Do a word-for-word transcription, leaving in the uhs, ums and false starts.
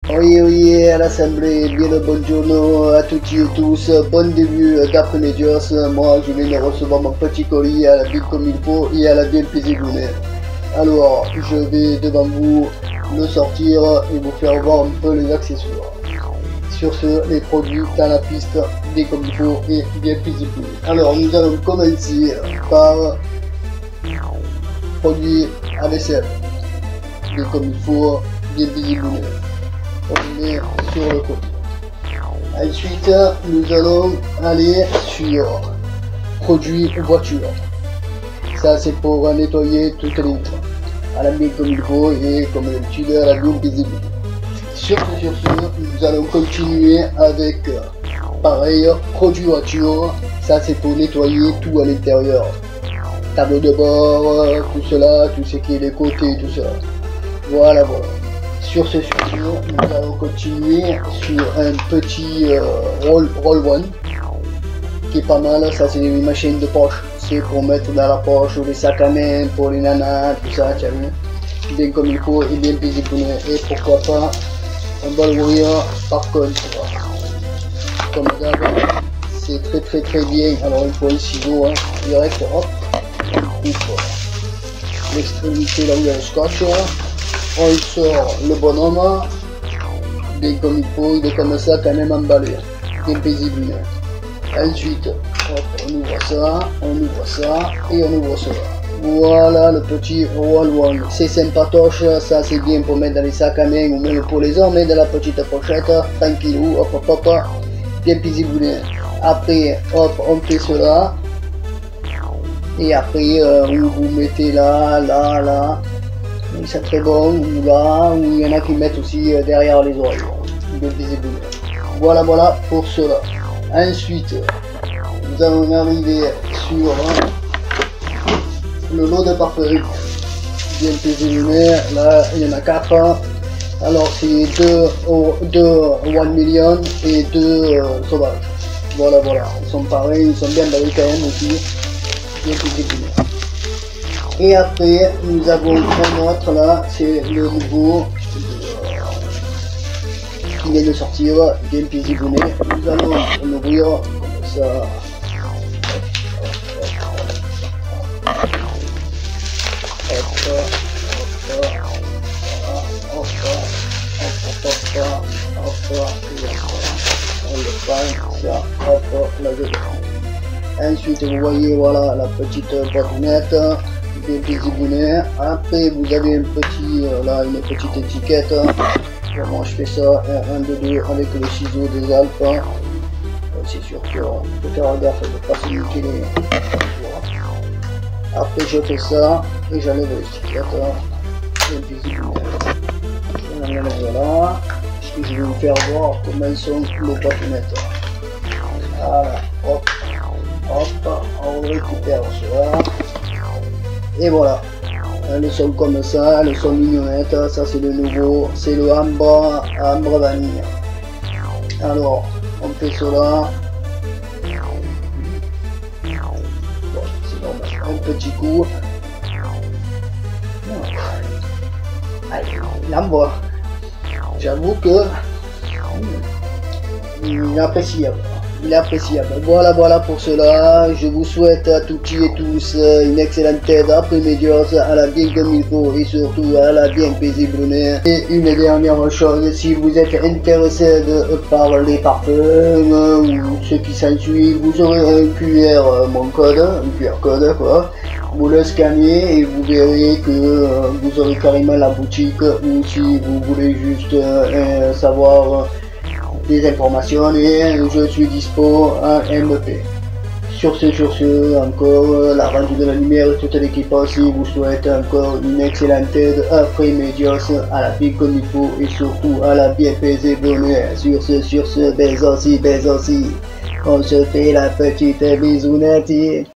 Oui, oui, à l'Assemblée, bien le buongiorno à toutes et tous, bon début d'après-midi, moi je viens de recevoir mon petit colis à la bien comme il faut et à la bien paisible. Alors, je vais devant vous le sortir et vous faire voir un peu les accessoires. Sur ce, les produits dans la piste, bien comme il faut et bien paisible. Alors, nous allons commencer par produits à vaisselle, bien comme il faut, bien paisible. On met sur le côté. Ensuite, nous allons aller sur produits voiture. Ça, c'est pour nettoyer toutes les vitres à la bien comme il faut et comme d'habitude à la bien paisible. Sur ce, sur ce, nous allons continuer avec pareil, produits voiture. Ça, c'est pour nettoyer tout à l'intérieur. Tableau de bord, tout cela, tout ce qui est les côtés, tout ça. Voilà, voilà. Sur ce, sur ce, nous allons continuer sur un petit euh, roll, roll one qui est pas mal. Ça, c'est des machines de poche, c'est pour mettre dans la poche ou les sacs à main pour les nanas, tout ça, tu as vu, bien comme il faut et bien paisible. Et pourquoi pas on va l'ouvrir par contre, comme d'hab, c'est très très très bien. Alors il faut un ciseau, hein, direct, hop, on coupe l'extrémité là où il y a le scotch. On sort le bonhomme, bien comme il faut, il est comme ça quand même emballé, bien paisible. Ensuite, hop, on ouvre ça, on ouvre ça et on ouvre ça. Voilà le petit roll one. C'est sympatoche, ça c'est bien pour mettre dans les sacs à main ou même pour les hommes, dans la petite pochette, tranquillou, hop hop hop, bien paisible. Après, hop, on fait cela. Et après, euh, vous, vous mettez là, là, là. C'est très bon, ou là, ou il y en a qui mettent aussi derrière les oreilles, bien visible. Voilà, voilà pour cela. Ensuite, nous allons arriver sur le lot de parfum, bien visible. Là, il y en a quatre. Alors, c'est deux, deux one million et deux euh, sauvages. Voilà, voilà. Ils sont pareils, ils sont bien balés quand même aussi, bien visible. Et après, nous avons un autre là, c'est le nouveau qui vient de sortir, bien paisible. Nous allons l'ouvrir comme ça. On le prend, ça, hop, là dedans. Ensuite, vous voyez, voilà la petite boîte bien paisible. Après vous avez un petit euh, là une petite étiquette. Moi je fais ça un de deux avec le ciseau des Alpes. Euh, c'est sûr qu'il faut faire gaffe de ne pas se muter les. Après je fais ça et j'enlève l'étiquette bien paisible. Je l'enlève là et je vais vous faire voir comment sont les boîtes. Voilà, hop, hop, on récupère cela. Et voilà, elles sont comme ça, elles sont mignonnettes, ça c'est le nouveau, c'est le ambre, ambre vanille. Alors, on fait cela. Bon, c'est normal, un petit coup. L'ambre, j'avoue que il est appréciable. Il est appréciable. Voilà, voilà pour cela. Je vous souhaite à toutes et tous une excellente après-midi à la bien comme il faut et surtout à la bien paisible. Et une dernière chose, si vous êtes intéressé de, par les parfums ou ce qui s'ensuit, vous aurez un Q R, mon code, un Q R code quoi. Vous le scannez et vous verrez que euh, vous aurez carrément la boutique, ou si vous voulez juste euh, savoir des informations, et je suis dispo à M P. Sur ce, sur ce, encore la rendu de la lumière et toute l'équipe aussi vous souhaite encore une excellente après-midi à la bien comme il faut et surtout à la bien paisible. Sur ce, sur ce, baiser aussi, baiser aussi. On se fait la petite bisounette.